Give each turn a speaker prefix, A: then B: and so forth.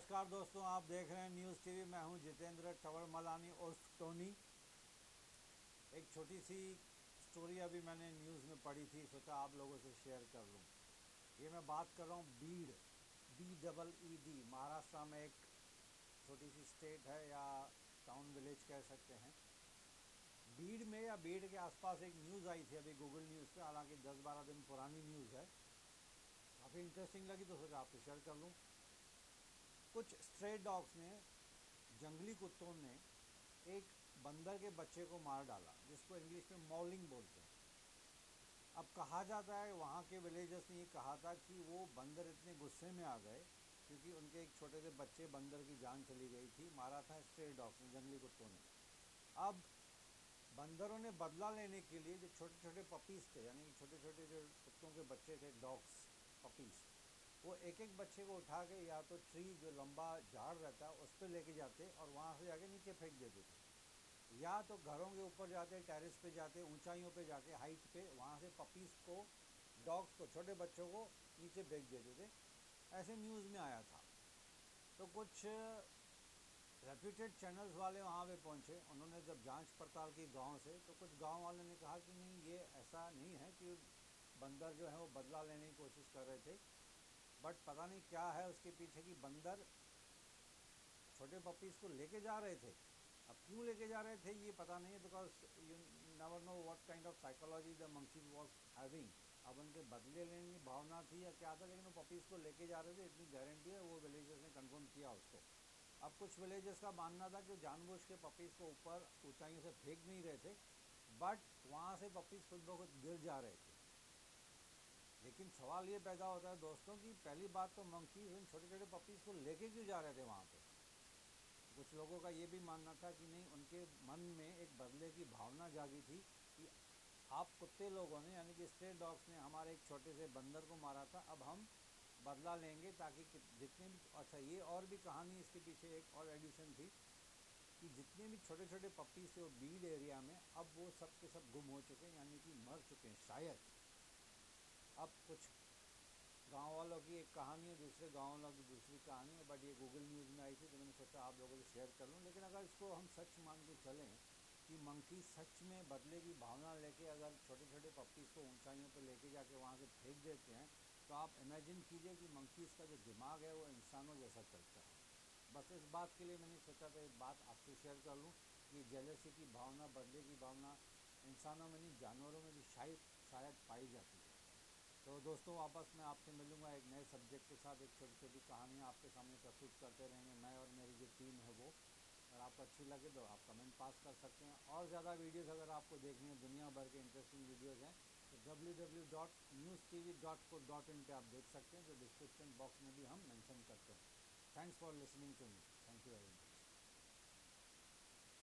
A: नमस्कार दोस्तों, आप देख रहे हैं न्यूज़ टीवी। मैं हूं जितेंद्र टवर मलानी उर्फ टोनी। एक छोटी सी स्टोरी अभी मैंने न्यूज़ में पढ़ी थी, सोचा आप लोगों से शेयर कर लूं। ये मैं बात कर रहा हूं बीड, BEED, महाराष्ट्र में एक छोटी सी स्टेट है या टाउन विलेज कह सकते हैं। बीड में या बीड के आसपास एक न्यूज़ आई थी अभी गूगल न्यूज़ पे, हालांकि 10-12 दिन पुरानी न्यूज़ है। काफ़ी इंटरेस्टिंग लगी तो सोचा आपसे शेयर कर लूँ। कुछ स्ट्रे डॉग्स ने, जंगली कुत्तों ने एक बंदर के बच्चे को मार डाला, जिसको इंग्लिश में मॉलिंग बोलते हैं। अब कहा जाता है, वहाँ के विलेजर्स ने ये कहा था कि वो बंदर इतने गुस्से में आ गए क्योंकि उनके एक छोटे से बच्चे बंदर की जान चली गई थी, मारा था स्ट्रे डॉग्स ने, जंगली कुत्तों ने। अब बंदरों ने बदला लेने के लिए जो छोटे छोटे पपीज़ थे, यानी छोटे छोटे जो कुत्तों के बच्चे थे, डॉग्स पपीज़, वो एक एक बच्चे को उठा के या तो ट्री जो लंबा झाड़ रहता है उस पर लेके जाते और वहाँ से जाके नीचे फेंक देते थे, या तो घरों के ऊपर जाते, टेरेस पे जाते, ऊंचाइयों पे जाके, हाइट पे, वहाँ से पपीज़ को, डॉग्स को, छोटे बच्चों को नीचे फेंक देते थे। ऐसे न्यूज़ में आया था। तो कुछ रेप्यूटेड चैनल्स वाले वहाँ पे पहुँचे। उन्होंने जब जांच पड़ताल की गांव से, तो कुछ गांव वालों ने कहा कि नहीं, ये ऐसा नहीं है कि बंदर जो है वो बदला लेने की कोशिश कर रहे थे, बट पता नहीं क्या है उसके पीछे कि बंदर छोटे पपीज़ को लेके जा रहे थे। अब क्यों लेके जा रहे थे ये पता नहीं है, because you never know what kind of psychology the monkeys was having. अब उनके बदले लेने की भावना थी या क्या था, लेकिन वो पपीज़ को लेके जा रहे थे, इतनी गारंटी है। वो विलेजर्स ने कंफर्म किया उसको। अब कुछ विलेजर्स का मानना था कि वो जानबूझ के पपीज़ को ऊपर ऊंचाइयों से फेंक नहीं रहे थे, बट वहाँ से पपीज़ खुद ब खुद गिर जा रहे थे। लेकिन सवाल ये पैदा होता है दोस्तों कि पहली बात तो मंकीज उन छोटे छोटे पपीज़ को लेके क्यों जा रहे थे वहाँ पे। कुछ लोगों का ये भी मानना था कि नहीं, उनके मन में एक बदले की भावना जागी थी कि आप कुत्ते लोगों ने, यानी कि स्ट्रे डॉग्स ने हमारे एक छोटे से बंदर को मारा था, अब हम बदला लेंगे, ताकि जितने भी, अच्छा ये और भी कहानी इसके पीछे एक और एडिशन थी कि जितने भी छोटे छोटे पपीज़ थे वो बीड एरिया में, अब वो सब के सब गुम हो चुके हैं, यानी कि मर चुके हैं शायद। अब कुछ गांव वालों की एक कहानी है, दूसरे गांव वालों की दूसरी कहानी है, बट ये गूगल न्यूज़ में आई थी तो मैंने सोचा आप लोगों से शेयर कर लूँ। लेकिन अगर इसको हम सच मान के चलें कि मंकी सच में बदले की भावना लेके अगर छोटे छोटे पपीज़ को ऊंचाइयों पे लेके जाके वहाँ से फेंक देते हैं, तो आप इमेजिन कीजिए कि मंकीज़ का जो दिमाग है वो इंसानों जैसा चलता है। बस इस बात के लिए मैंने सोचा था ये बात आपसे शेयर कर लूँ कि जेलसी की भावना, बदले की भावना इंसानों में नहीं, जानवरों में भी शायद पाई जाती है। तो दोस्तों, वापस मैं आपसे मिलूंगा एक नए सब्जेक्ट के साथ। एक छोटी छोटी कहानियाँ आपके सामने प्रस्तुत करते रहेंगे, मैं और मेरी जो टीम है वो। अगर आपको अच्छी लगे तो आप कमेंट पास कर सकते हैं। और ज़्यादा वीडियोस अगर आपको देखनी है, दुनिया भर के इंटरेस्टिंग वीडियोस हैं, तो www.newstv.co.in पे आप देख सकते हैं, जो डिस्क्रिप्शन बॉक्स में भी हम मेंशन करते हैं। Thanks for listening to me. Thank you very much.